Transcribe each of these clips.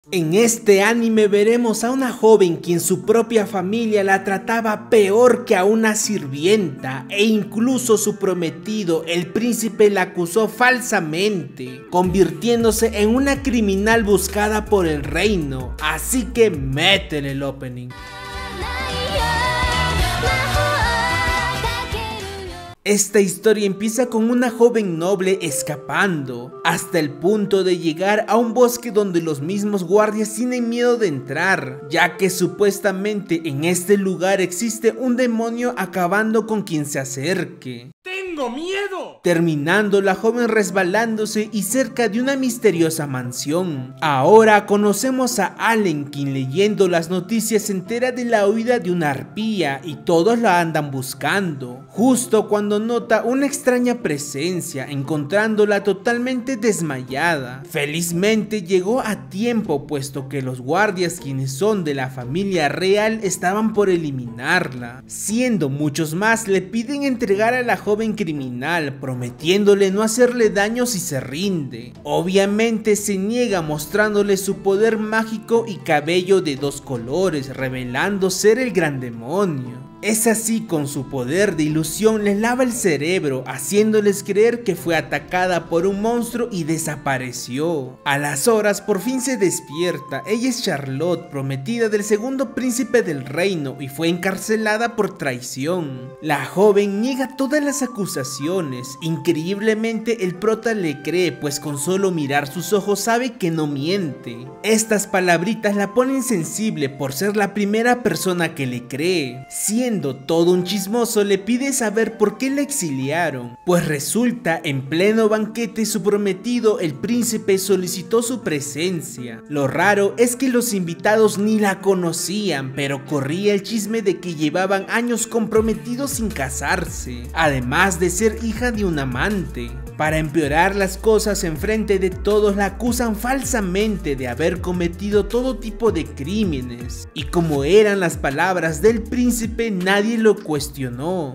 En este anime veremos a una joven quien su propia familia la trataba peor que a una sirvienta e incluso su prometido, el príncipe, la acusó falsamente, convirtiéndose en una criminal buscada por el reino. Así que métele el opening. Esta historia empieza con una joven noble escapando, hasta el punto de llegar a un bosque donde los mismos guardias tienen miedo de entrar, ya que supuestamente en este lugar existe un demonio acabando con quien se acerque. ¡Tengo miedo! Terminando la joven resbalándose y cerca de una misteriosa mansión. Ahora conocemos a Allen, quien leyendo las noticias se entera de la huida de una arpía y todos la andan buscando, justo cuando nota una extraña presencia, encontrándola totalmente desmayada. Felizmente llegó a tiempo, puesto que los guardias, quienes son de la familia real, estaban por eliminarla. Siendo muchos más, le piden entregar a la joven criminal, prometiéndole no hacerle daño si se rinde. Obviamente se niega, mostrándole su poder mágico y cabello de 2 colores, revelando ser el gran demonio. Es así, con su poder de ilusión les lava el cerebro, haciéndoles creer que fue atacada por un monstruo y desapareció. A las horas por fin se despierta. Ella es Charlotte, prometida del segundo príncipe del reino, y fue encarcelada por traición. La joven niega todas las acusaciones. Increíblemente el prota le cree, pues con solo mirar sus ojos sabe que no miente. Estas palabritas la ponen sensible por ser la primera persona que le cree. Siendo todo un chismoso, le pide saber por qué la exiliaron, pues resulta en pleno banquete su prometido, el príncipe, solicitó su presencia. Lo raro es que los invitados ni la conocían, pero corría el chisme de que llevaban años comprometidos sin casarse, además de ser hija de un amante. Para empeorar las cosas, enfrente de todos la acusan falsamente de haber cometido todo tipo de crímenes, y como eran las palabras del príncipe, nadie lo cuestionó.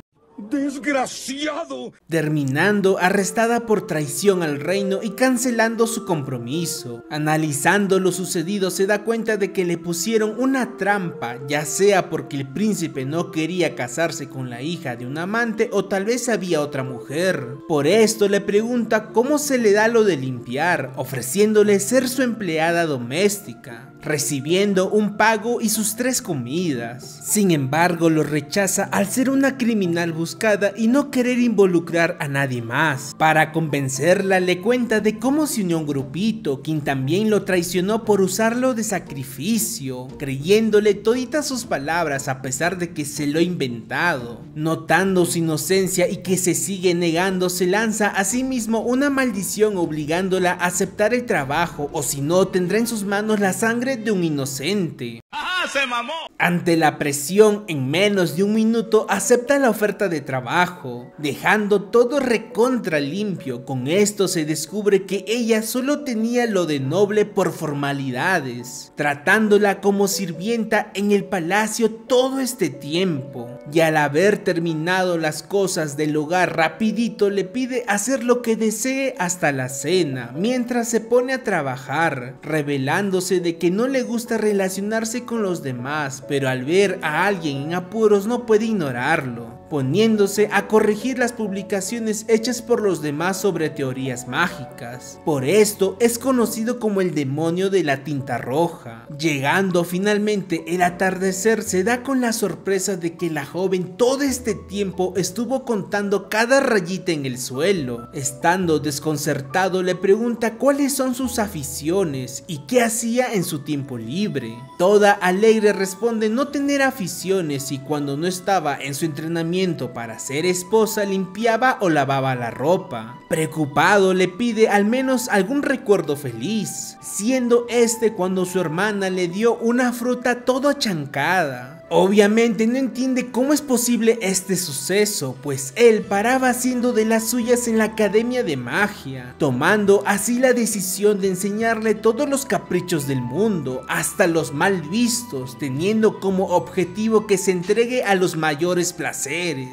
¡Desgraciado! Terminando arrestada por traición al reino y cancelando su compromiso. Analizando lo sucedido se da cuenta de que le pusieron una trampa, ya sea porque el príncipe no quería casarse con la hija de un amante o tal vez había otra mujer. Por esto le pregunta cómo se le da lo de limpiar, ofreciéndole ser su empleada doméstica, recibiendo un pago y sus 3 comidas. Sin embargo, lo rechaza al ser una criminal buscada y no querer involucrar a nadie más. Para convencerla le cuenta de cómo se unió un grupito, quien también lo traicionó por usarlo de sacrificio, creyéndole toditas sus palabras a pesar de que se lo ha inventado. Notando su inocencia y que se sigue negando, se lanza a sí mismo una maldición obligándola a aceptar el trabajo, o si no tendrá en sus manos la sangre de un inocente. ¡Ajá, se mamó! Ante la presión, en menos de un minuto acepta la oferta de trabajo, dejando todo recontra limpio. Con esto se descubre que ella solo tenía lo de noble por formalidades, tratándola como sirvienta en el palacio todo este tiempo. Y al haber terminado las cosas del hogar rapidito, le pide hacer lo que desee hasta la cena, mientras se pone a trabajar, revelándose de que no le gusta relacionarse con los demás, pero al ver a alguien en apuros no puede ignorarlo, poniéndose a corregir las publicaciones hechas por los demás sobre teorías mágicas. Por esto es conocido como el demonio de la tinta roja. Llegando finalmente el atardecer, se da con la sorpresa de que la joven todo este tiempo estuvo contando cada rayita en el suelo. Estando desconcertado, le pregunta cuáles son sus aficiones y qué hacía en su tiempo libre. Toda alegre responde no tener aficiones, y cuando no estaba en su entrenamiento para ser esposa limpiaba o lavaba la ropa. Preocupado le pide al menos algún recuerdo feliz, siendo este cuando su hermana le dio una fruta toda achancada. Obviamente no entiende cómo es posible este suceso, pues él paraba haciendo de las suyas en la academia de magia, tomando así la decisión de enseñarle todos los caprichos del mundo, hasta los mal vistos, teniendo como objetivo que se entregue a los mayores placeres.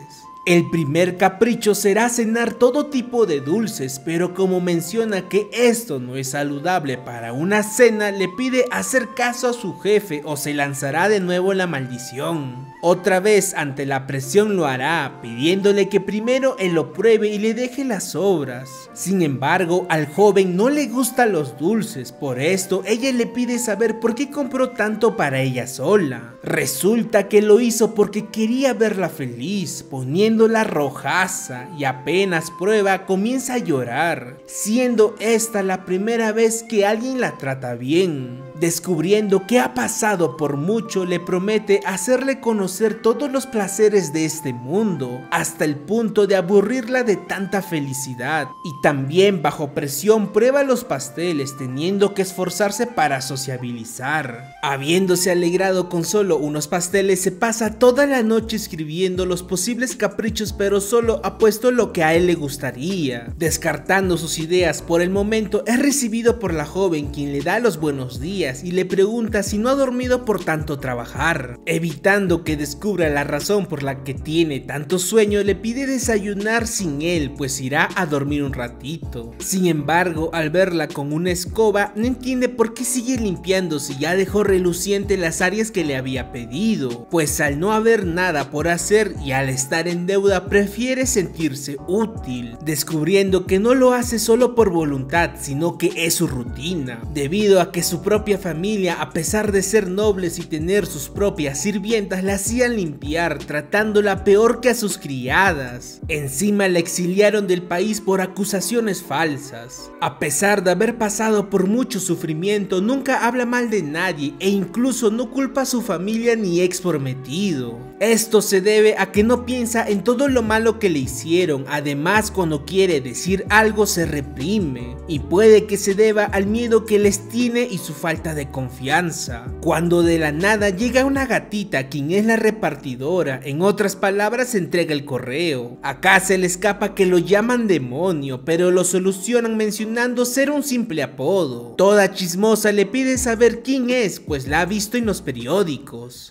El primer capricho será cenar todo tipo de dulces, pero como menciona que esto no es saludable para una cena, le pide hacer caso a su jefe o se lanzará de nuevo la maldición. Otra vez ante la presión lo hará, pidiéndole que primero él lo pruebe y le deje las sobras. Sin embargo, al joven no le gustan los dulces, por esto ella le pide saber por qué compró tanto para ella sola. Resulta que lo hizo porque quería verla feliz, poniéndola rojaza, y apenas prueba comienza a llorar, siendo esta la primera vez que alguien la trata bien. Descubriendo que ha pasado por mucho, le promete hacerle conocer todos los placeres de este mundo, hasta el punto de aburrirla de tanta felicidad. Y también bajo presión prueba los pasteles, teniendo que esforzarse para sociabilizar. Habiéndose alegrado con solo unos pasteles, se pasa toda la noche escribiendo los posibles caprichos, pero solo ha puesto lo que a él le gustaría. Descartando sus ideas por el momento, es recibido por la joven, quien le da los buenos días y le pregunta si no ha dormido por tanto trabajar. Evitando que descubra la razón por la que tiene tanto sueño, le pide desayunar sin él, pues irá a dormir un ratito. Sin embargo, al verla con una escoba, no entiende por qué sigue limpiando si ya dejó reluciente las áreas que le había pedido, pues al no haber nada por hacer y al estar en deuda prefiere sentirse útil, descubriendo que no lo hace solo por voluntad, sino que es su rutina, debido a que su propia familia, a pesar de ser nobles y tener sus propias sirvientas, la hacían limpiar, tratándola peor que a sus criadas. Encima la exiliaron del país por acusaciones falsas. A pesar de haber pasado por mucho sufrimiento, nunca habla mal de nadie e incluso no culpa a su familia ni ex prometido. Esto se debe a que no piensa en todo lo malo que le hicieron. Además, cuando quiere decir algo se reprime, y puede que se deba al miedo que les tiene y su falta de confianza. Cuando de la nada llega una gatita, quien es la repartidora, en otras palabras entrega el correo. Acá se le escapa que lo llaman demonio, pero lo solucionan mencionando ser un simple apodo. Toda chismosa le pide saber quién es, pues la ha visto en los periódicos.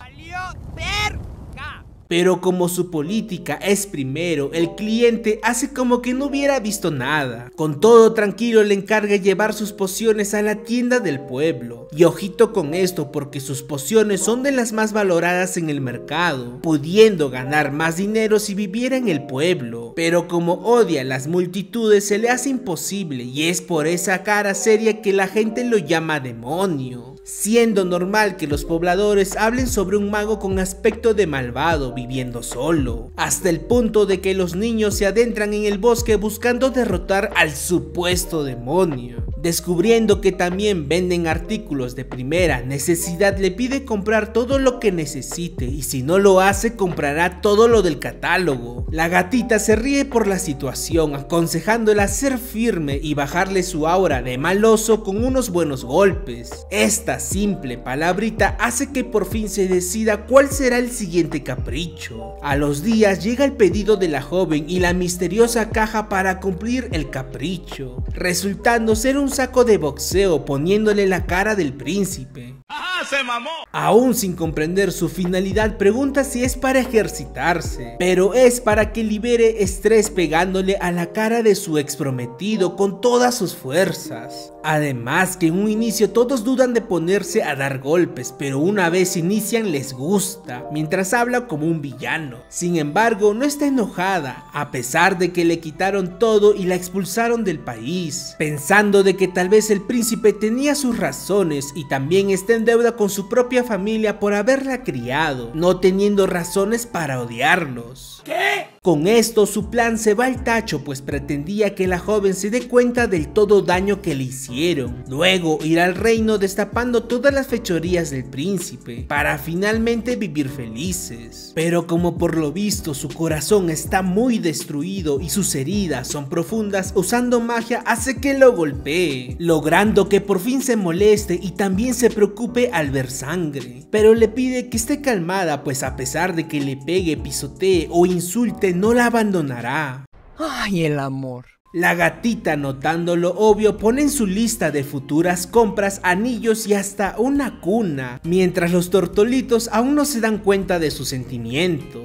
Pero como su política es primero, el cliente hace como que no hubiera visto nada. Con todo tranquilo le encarga llevar sus pociones a la tienda del pueblo. Y ojito con esto, porque sus pociones son de las más valoradas en el mercado, pudiendo ganar más dinero si viviera en el pueblo. Pero como odia a las multitudes se le hace imposible, y es por esa cara seria que la gente lo llama demonio. Siendo normal que los pobladores hablen sobre un mago con aspecto de malvado viviendo solo, hasta el punto de que los niños se adentran en el bosque buscando derrotar al supuesto demonio. Descubriendo que también venden artículos de primera necesidad, le pide comprar todo lo que necesite, y si no lo hace comprará todo lo del catálogo. La gatita se ríe por la situación, aconsejándola ser firme y bajarle su aura de maloso con unos buenos golpes. Esta simple palabrita hace que por fin se decida cuál será el siguiente capricho. A los días llega el pedido de la joven y la misteriosa caja para cumplir el capricho, resultando ser un saco de boxeo poniéndole la cara del príncipe. ¡Ajá, se mamó! Aún sin comprender su finalidad, pregunta si es para ejercitarse, pero es para que libere estrés pegándole a la cara de su ex prometido con todas sus fuerzas. Además que en un inicio todos dudan de ponerse a dar golpes, pero una vez inician les gusta, mientras habla como un villano. Sin embargo, no está enojada, a pesar de que le quitaron todo y la expulsaron del país, pensando de que tal vez el príncipe tenía sus razones y también está en deuda con su propia familia por haberla criado, no teniendo razones para odiarlos. ¿Qué? Con esto su plan se va al tacho, pues pretendía que la joven se dé cuenta del todo daño que le hicieron. Luego ir al reino destapando todas las fechorías del príncipe, para finalmente vivir felices. Pero como por lo visto su corazón está muy destruido y sus heridas son profundas, usando magia hace que lo golpee, logrando que por fin se moleste y también se preocupe al ver sangre. Pero le pide que esté calmada, pues a pesar de que le pegue, pisotee o insulte, no la abandonará. ¡Ay, el amor! La gatita, notando lo obvio, pone en su lista de futuras compras anillos y hasta una cuna, mientras los tortolitos aún no se dan cuenta de sus sentimientos.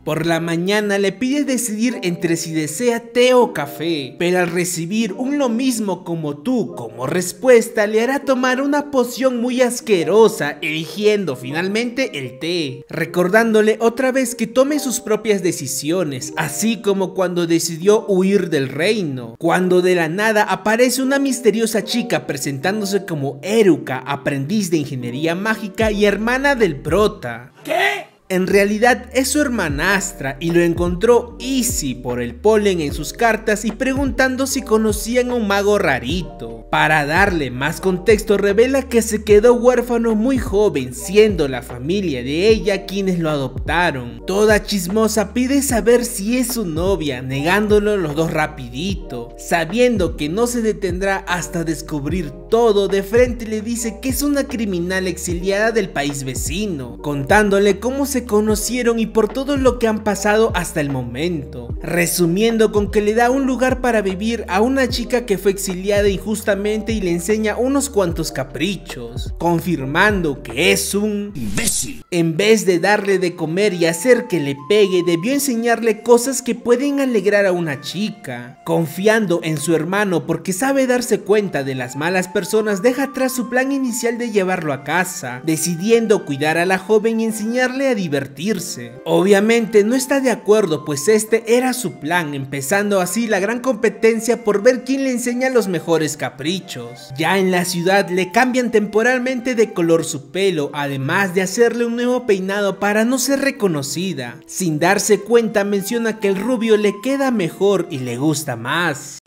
Por la mañana le pide decidir entre si desea té o café, pero al recibir un lo mismo como tú como respuesta le hará tomar una poción muy asquerosa, eligiendo finalmente el té, recordándole otra vez que tome sus propias decisiones, así como cuando decidió huir del reino, cuando de la nada aparece una misteriosa chica presentándose como Eruka, aprendiz de ingeniería mágica y hermana del prota. ¿Qué? En realidad es su hermanastra y lo encontró Easy por el polen en sus cartas y preguntando si conocían a un mago rarito. Para darle más contexto revela que se quedó huérfano muy joven, siendo la familia de ella quienes lo adoptaron. Toda chismosa pide saber si es su novia, negándolo los dos rapidito. Sabiendo que no se detendrá hasta descubrir todo, de frente le dice que es una criminal exiliada del país vecino, contándole cómo se conocieron y por todo lo que han pasado hasta el momento, resumiendo con que le da un lugar para vivir a una chica que fue exiliada injustamente y le enseña unos cuantos caprichos, confirmando que es un imbécil. En vez de darle de comer y hacer que le pegue, debió enseñarle cosas que pueden alegrar a una chica. Confiando en su hermano porque sabe darse cuenta de las malas personas, deja atrás su plan inicial de llevarlo a casa, decidiendo cuidar a la joven y enseñarle a divertirse. Obviamente no está de acuerdo, pues este era su plan, empezando así la gran competencia por ver quién le enseña los mejores caprichos. Ya en la ciudad le cambian temporalmente de color su pelo, además de hacerle un nuevo peinado para no ser reconocida. Sin darse cuenta menciona que el rubio le queda mejor y le gusta más,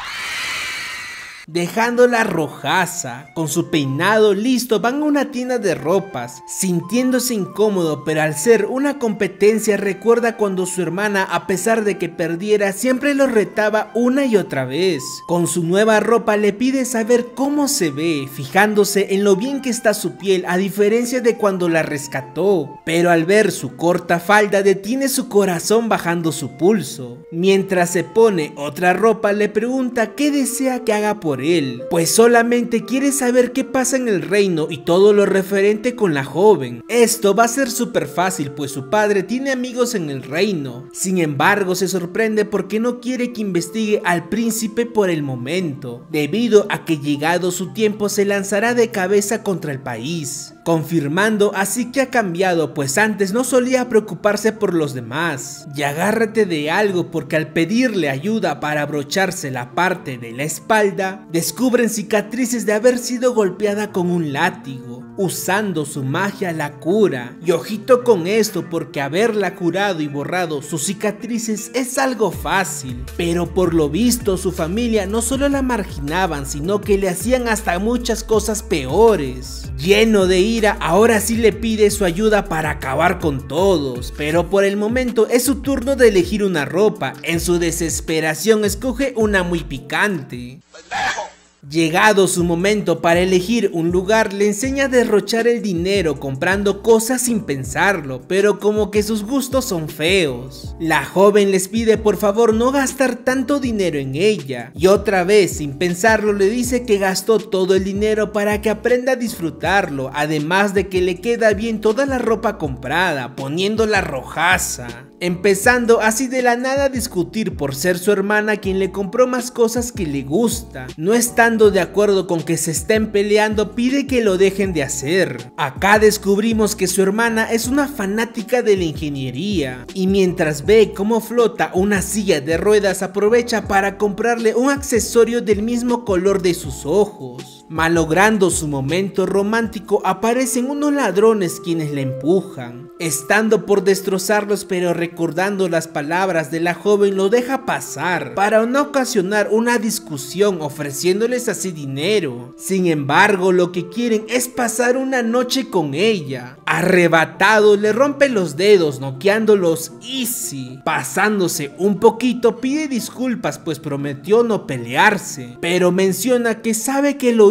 dejándola rojaza. Con su peinado listo van a una tienda de ropas, sintiéndose incómodo, pero al ser una competencia recuerda cuando su hermana, a pesar de que perdiera, siempre lo retaba una y otra vez. Con su nueva ropa le pide saber cómo se ve, fijándose en lo bien que está su piel a diferencia de cuando la rescató, pero al ver su corta falda detiene su corazón bajando su pulso. Mientras se pone otra ropa le pregunta qué desea que haga por él, pues solamente quiere saber qué pasa en el reino y todo lo referente con la joven. Esto va a ser súper fácil, pues su padre tiene amigos en el reino. Sin embargo se sorprende porque no quiere que investigue al príncipe por el momento, debido a que llegado su tiempo se lanzará de cabeza contra el país, confirmando así que ha cambiado, pues antes no solía preocuparse por los demás. Y agárrate de algo, porque al pedirle ayuda para abrocharse la parte de la espalda, descubren cicatrices de haber sido golpeada con un látigo. Usando su magia la cura, y ojito con esto, porque haberla curado y borrado sus cicatrices es algo fácil, pero por lo visto su familia no solo la marginaban, sino que le hacían hasta muchas cosas peores. Lleno de ira, ahora sí le pide su ayuda para acabar con todos, pero por el momento es su turno de elegir una ropa. En su desesperación escoge una muy picante. Llegado su momento para elegir un lugar, le enseña a derrochar el dinero comprando cosas sin pensarlo, pero como que sus gustos son feos. La joven les pide por favor no gastar tanto dinero en ella, y otra vez sin pensarlo le dice que gastó todo el dinero para que aprenda a disfrutarlo, además de que le queda bien toda la ropa comprada, poniéndola rojaza. Empezando así de la nada a discutir por ser su hermana quien le compró más cosas que le gusta. No estando de acuerdo con que se estén peleando, pide que lo dejen de hacer. Acá descubrimos que su hermana es una fanática de la ingeniería, y mientras ve cómo flota una silla de ruedas aprovecha para comprarle un accesorio del mismo color de sus ojos. Malogrando su momento romántico, aparecen unos ladrones quienes la empujan. Estando por destrozarlos, pero recordando las palabras de la joven, lo deja pasar para no ocasionar una discusión, ofreciéndoles así dinero. Sin embargo, lo que quieren es pasar una noche con ella. Arrebatado, le rompe los dedos, noqueándolos easy. Pasándose un poquito, pide disculpas pues prometió no pelearse, pero menciona que sabe que lo hizo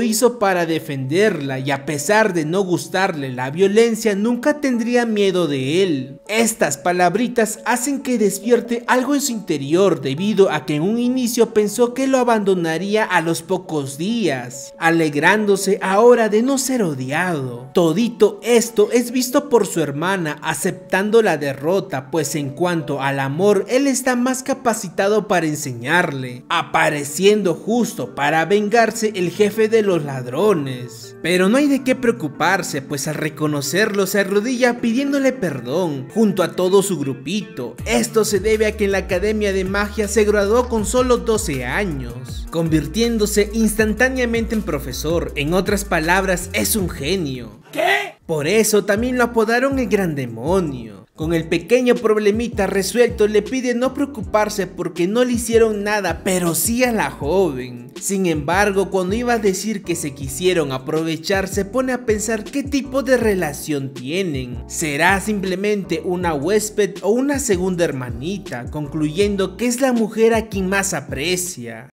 hizo para defenderla y a pesar de no gustarle la violencia, nunca tendría miedo de él. Estas palabritas hacen que despierte algo en su interior debido a que en un inicio pensó que lo abandonaría a los pocos días, alegrándose ahora de no ser odiado. Todito esto es visto por su hermana aceptando la derrota, pues en cuanto al amor él está más capacitado para enseñarle, apareciendo justo para vengarse el jefe de los ladrones. Pero no hay de qué preocuparse, pues al reconocerlo se arrodilla pidiéndole perdón junto a todo su grupito. Esto se debe a que en la Academia de Magia se graduó con solo 12 años, convirtiéndose instantáneamente en profesor. En otras palabras, es un genio. ¿Qué? Por eso también lo apodaron el Gran Demonio. Con el pequeño problemita resuelto, le pide no preocuparse porque no le hicieron nada, pero sí a la joven. Sin embargo, cuando iba a decir que se quisieron aprovechar, se pone a pensar qué tipo de relación tienen. ¿Será simplemente una huésped o una segunda hermanita? Concluyendo que es la mujer a quien más aprecia.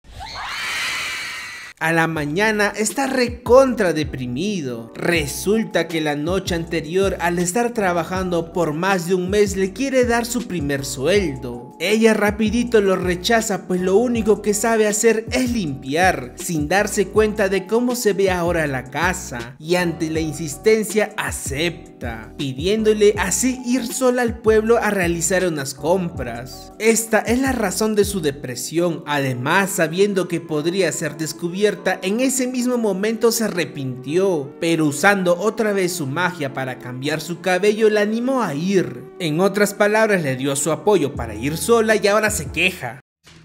A la mañana está recontra deprimido. Resulta que la noche anterior, al estar trabajando por más de un mes, le quiere dar su primer sueldo. Ella rapidito lo rechaza, pues lo único que sabe hacer es limpiar, sin darse cuenta de cómo se ve ahora la casa, y ante la insistencia acepta, pidiéndole así ir sola al pueblo a realizar unas compras. Esta es la razón de su depresión. Además, sabiendo que podría ser descubierta, en ese mismo momento se arrepintió, pero usando otra vez su magia para cambiar su cabello la animó a ir. En otras palabras, le dio su apoyo para ir sola y ahora se queja.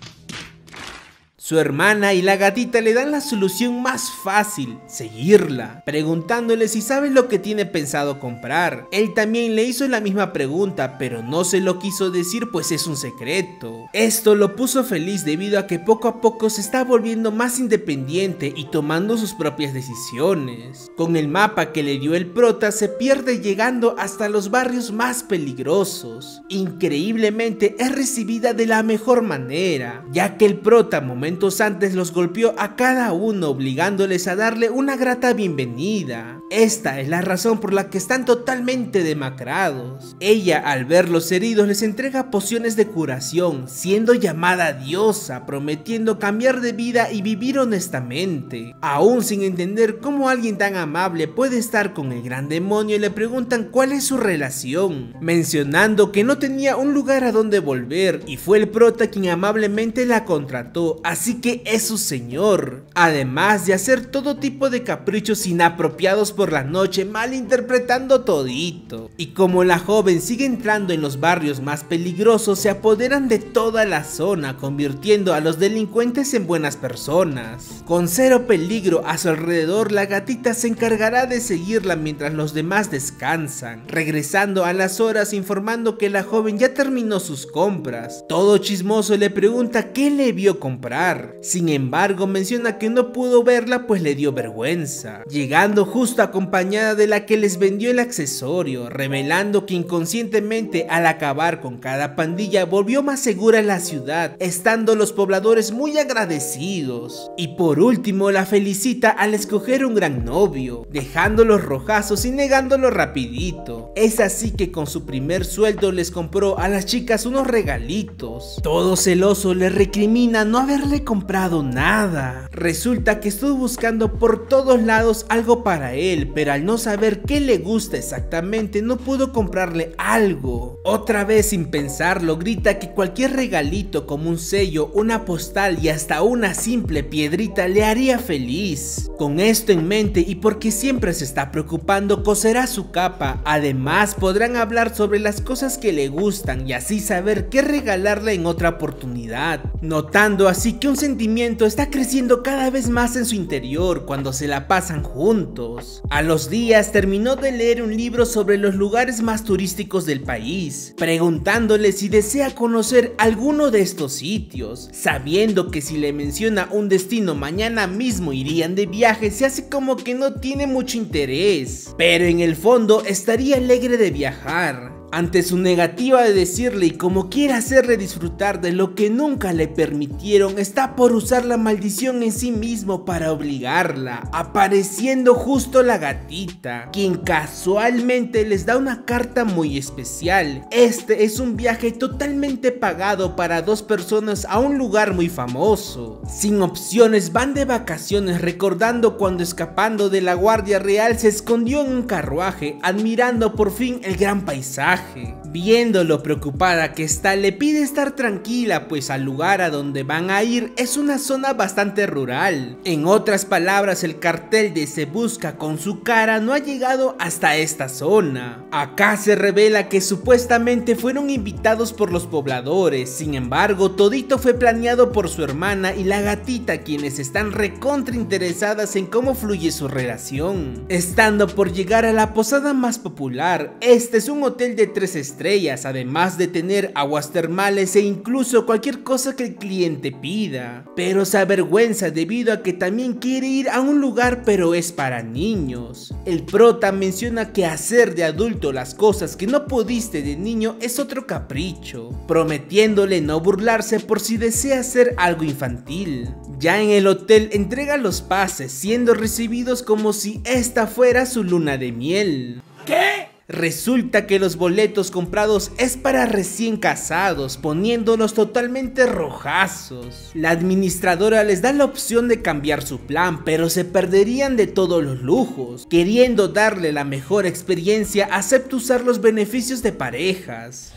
Su hermana y la gatita le dan la solución más fácil, seguirla, preguntándole si sabe lo que tiene pensado comprar. Él también le hizo la misma pregunta, pero no se lo quiso decir pues es un secreto. Esto lo puso feliz debido a que poco a poco se está volviendo más independiente y tomando sus propias decisiones. Con el mapa que le dio el prota se pierde llegando hasta los barrios más peligrosos. Increíblemente es recibida de la mejor manera, ya que el prota momentos antes los golpeó a cada uno obligándoles a darle una grata bienvenida. Esta es la razón por la que están totalmente demacrados. Ella al verlos heridos les entrega pociones de curación, siendo llamada diosa, prometiendo cambiar de vida y vivir honestamente. Aún sin entender cómo alguien tan amable puede estar con el Gran Demonio, le preguntan cuál es su relación, mencionando que no tenía un lugar a donde volver y fue el prota quien amablemente la contrató, así que es su señor, además de hacer todo tipo de caprichos inapropiados por la noche, malinterpretando todito. Y como la joven sigue entrando en los barrios más peligrosos, se apoderan de toda la zona, convirtiendo a los delincuentes en buenas personas. Con cero peligro a su alrededor, la gatita se encargará de seguirla mientras los demás descansan, regresando a las horas informando que la joven ya terminó sus compras. Todo chismoso le pregunta qué le vio comprar. Sin embargo, menciona que no pudo verla pues le dio vergüenza, llegando justo acompañada de la que les vendió el accesorio, revelando que inconscientemente al acabar con cada pandilla volvió más segura la ciudad, estando los pobladores muy agradecidos. Y por último la felicita al escoger un gran novio, dejando los rojazos y negándolo rapidito. Es así que con su primer sueldo les compró a las chicas unos regalitos. Todo celoso le recrimina no haberle comprado nada. Resulta que estuvo buscando por todos lados algo para él, pero al no saber qué le gusta exactamente no pudo comprarle algo. Otra vez sin pensarlo grita que cualquier regalito como un sello, una postal y hasta una simple piedrita le haría feliz. Con esto en mente y porque siempre se está preocupando, coserá su capa. Además podrán hablar sobre las cosas que le gustan y así saber qué regalarle en otra oportunidad, notando así que un sentimiento está creciendo cada vez más en su interior cuando se la pasan juntos. A los días terminó de leer un libro sobre los lugares más turísticos del país, preguntándole si desea conocer alguno de estos sitios, sabiendo que si le menciona un destino mañana mismo irían de viaje, se hace como que no tiene mucho interés, pero en el fondo estaría alegre de viajar. Ante su negativa de decirle y como quiere hacerle disfrutar de lo que nunca le permitieron, está por usar la maldición en sí mismo para obligarla, apareciendo justo la gatita, quien casualmente les da una carta muy especial. Este es un viaje totalmente pagado para 2 personas a un lugar muy famoso. Sin opciones van de vacaciones, recordando cuando escapando de la Guardia Real se escondió en un carruaje, admirando por fin el gran paisaje. Viendo lo preocupada que está, le pide estar tranquila, pues al lugar a donde van a ir es una zona bastante rural. En otras palabras, el cartel de Se Busca con su cara no ha llegado hasta esta zona. Acá se revela que supuestamente fueron invitados por los pobladores, sin embargo todito fue planeado por su hermana y la gatita, quienes están recontra interesadas en cómo fluye su relación. Estando por llegar a la posada más popular, este es un hotel de 3 estrellas, además de tener aguas termales e incluso cualquier cosa que el cliente pida, pero se avergüenza debido a que también quiere ir a un lugar pero es para niños. El prota menciona que hacer de adulto las cosas que no pudiste de niño es otro capricho, prometiéndole no burlarse por si desea hacer algo infantil. Ya en el hotel entrega los pases, siendo recibidos como si esta fuera su luna de miel. ¿Qué? Resulta que los boletos comprados es para recién casados, poniéndolos totalmente rojazos. La administradora les da la opción de cambiar su plan, pero se perderían de todos los lujos. Queriendo darle la mejor experiencia, acepta usar los beneficios de parejas.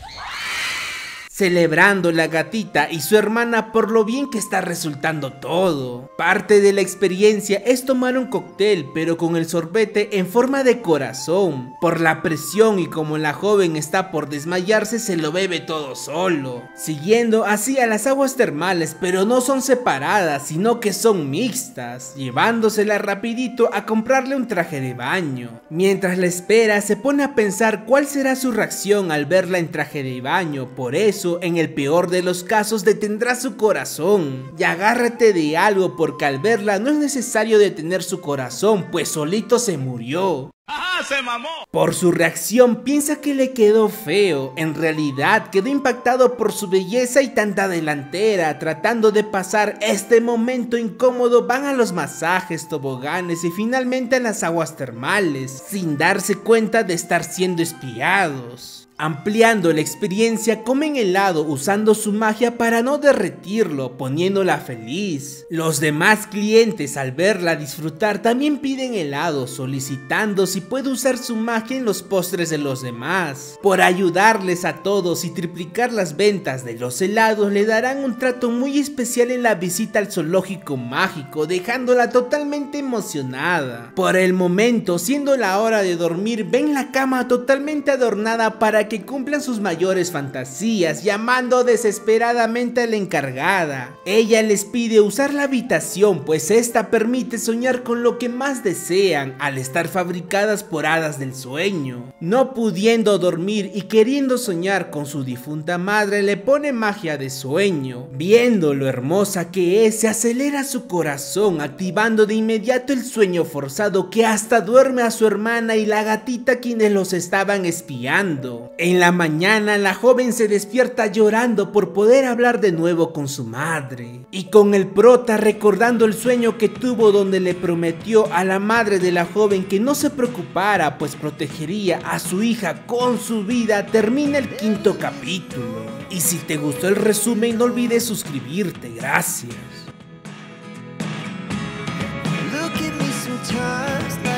Celebrando la gatita y su hermana por lo bien que está resultando todo. Parte de la experiencia es tomar un cóctel, pero con el sorbete en forma de corazón. Por la presión y como la joven está por desmayarse, se lo bebe todo solo. Siguiendo así a las aguas termales, pero no son separadas, sino que son mixtas, llevándosela rapidito a comprarle un traje de baño. Mientras la espera, se pone a pensar cuál será su reacción al verla en traje de baño. Por eso, en el peor de los casos, detendrá su corazón. Y agárrate de algo, porque al verla no es necesario detener su corazón, pues solito se murió. ¡Ajá! ¡Se mamó! Por su reacción piensa que le quedó feo. En realidad quedó impactado por su belleza y tanta delantera. Tratando de pasar este momento incómodo, van a los masajes, toboganes y finalmente a las aguas termales, sin darse cuenta de estar siendo espiados. Ampliando la experiencia, comen helado usando su magia para no derretirlo, poniéndola feliz. Los demás clientes, al verla disfrutar, también piden helado, solicitando si puede usar su magia en los postres de los demás. Por ayudarles a todos y triplicar las ventas de los helados, le darán un trato muy especial en la visita al zoológico mágico, dejándola totalmente emocionada. Por el momento, siendo la hora de dormir, ven la cama totalmente adornada para que cumplan sus mayores fantasías, llamando desesperadamente a la encargada. Ella les pide usar la habitación, pues esta permite soñar con lo que más desean, al estar fabricadas por hadas del sueño. No pudiendo dormir y queriendo soñar con su difunta madre, le pone magia de sueño. Viendo lo hermosa que es, se acelera su corazón, activando de inmediato el sueño forzado, que hasta duerme a su hermana y la gatita, quienes los estaban espiando. En la mañana, la joven se despierta llorando por poder hablar de nuevo con su madre, y con el prota recordando el sueño que tuvo, donde le prometió a la madre de la joven que no se preocupara, pues protegería a su hija con su vida. Termina el 5º capítulo. Y si te gustó el resumen, no olvides suscribirte. Gracias.